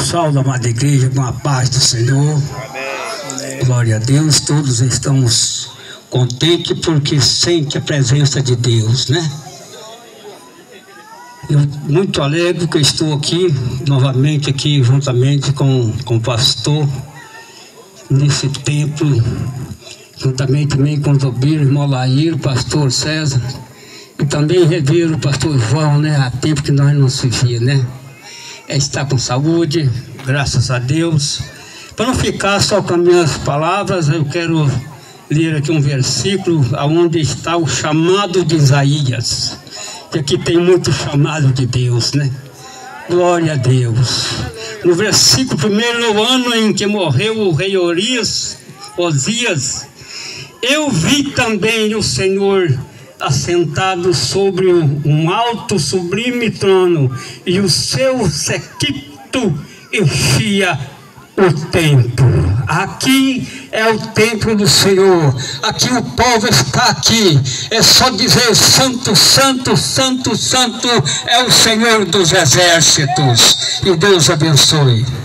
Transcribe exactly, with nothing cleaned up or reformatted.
Salve, amada igreja, com a paz do Senhor. Amém. Glória a Deus. Todos estamos contentes porque sente a presença de Deus, né? Eu muito alegre que eu estou aqui, novamente aqui, juntamente com, com o pastor, nesse templo, juntamente também com o Tobiro, o irmão Laír, o pastor César, e também rever o pastor João, né? Há tempo que nós não se via, né? É estar com saúde, graças a Deus. Para não ficar só com as minhas palavras, eu quero ler aqui um versículo onde está o chamado de Isaías. Que aqui tem muito chamado de Deus, né? Glória a Deus. No versículo primeiro, no ano em que morreu o rei Urias, Osias, eu vi também o Senhor assentado sobre um alto sublime trono, e o seu séquito enchia o templo. Aqui é o templo do Senhor. Aqui o povo está aqui. É só dizer: santo, santo, santo, santo é o Senhor dos exércitos. E Deus abençoe.